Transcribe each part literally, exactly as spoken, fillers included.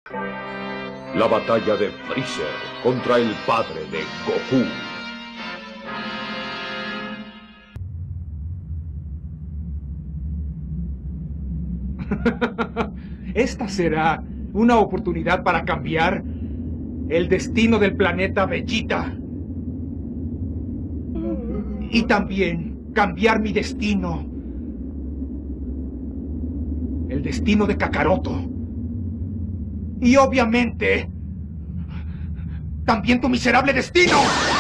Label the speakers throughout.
Speaker 1: La batalla de Freezer contra el padre de Goku.
Speaker 2: Esta será una oportunidad para cambiar el destino del planeta Vegeta. Y también cambiar mi destino. El destino de Kakaroto. Y obviamente, también tu miserable destino.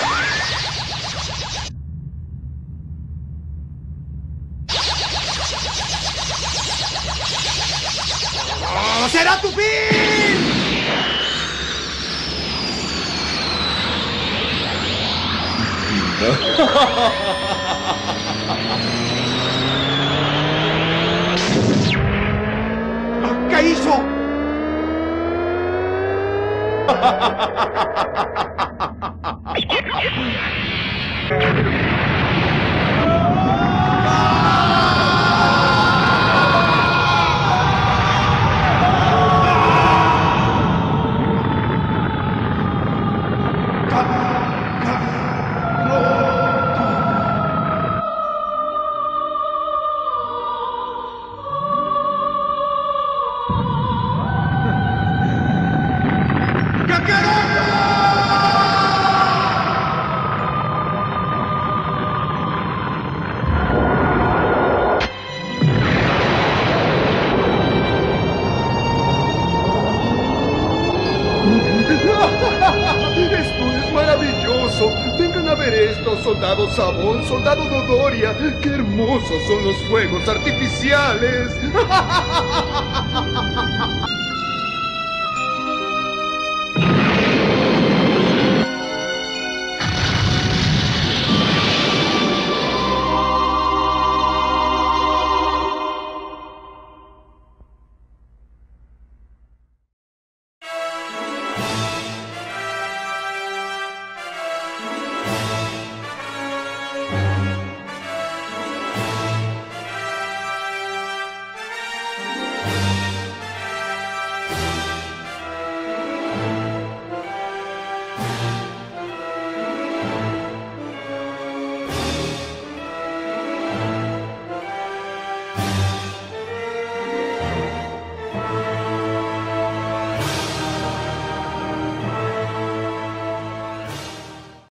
Speaker 2: ¡Oh, será tu fin! ¿Qué hizo?
Speaker 3: ¡Esto es maravilloso! ¡Vengan a ver esto, soldado Sabón, soldado Dodoria! ¡Qué hermosos son los fuegos artificiales!